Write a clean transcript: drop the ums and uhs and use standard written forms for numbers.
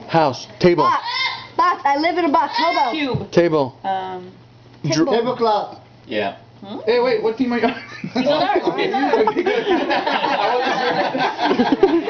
House. Table. Box. Box. I live in a box. Hobo. Cube. Table. Tablecloth. Yeah. Huh? Hey, wait, what team are you on? He's on ours. Okay, good. I wasn't sure.